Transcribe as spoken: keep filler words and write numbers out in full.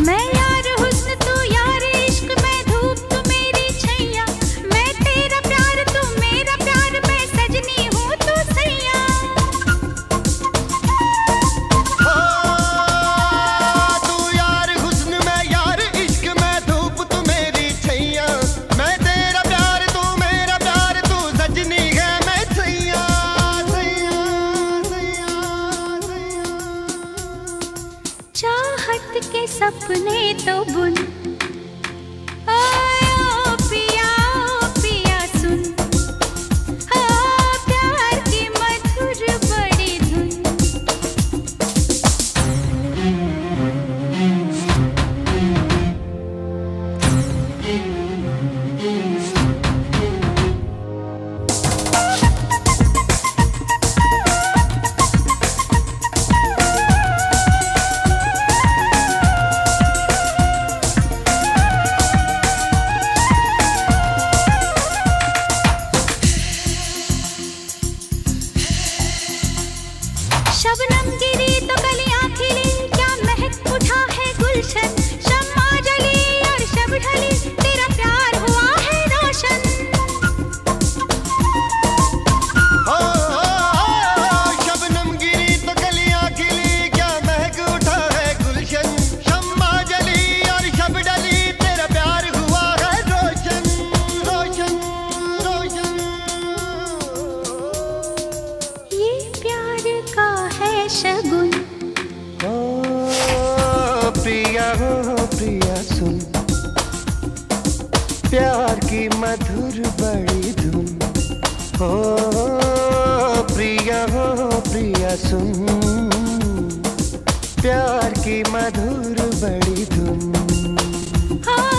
मैं यार हुस्न तू यार इश्क, मैं धूप तू मेरी छैया, मैं तेरा प्यार तू मेरा प्यार, मैं सजनी हूँ तू सैया। हो तू यार हुस्न मैं यार इश्क, मैं धूप तू मेरी छैया, मैं तेरा प्यार तू मेरा प्यार, तू सजनी है मैं सैया सैया सैया सैया। चाहत के सपने तो बुन, ओ पिया ओ पिया सुन, ओ प्यार की मधुर बड़ी धुन। शबनम गिरी तो कलियां खिली, क्या महक उठा है गुलशन, शम्मा जली और शब ढली, तेरा प्यार हुआ है रोशन। हो शबनम गिरी तो कलियां खिली, क्या महक उठा है गुलशन, शम्मा जली और शब डली, तेरा प्यार हुआ है रोशन रोशन रोशन। ये प्यार का है शगुन, ओ प्रिया हो प्रिया सुन, प्यार की मधुर बड़ी धुन। हो प्रिया हो प्रिया सुन, प्यार की मधुर बड़ी धुन। हाँ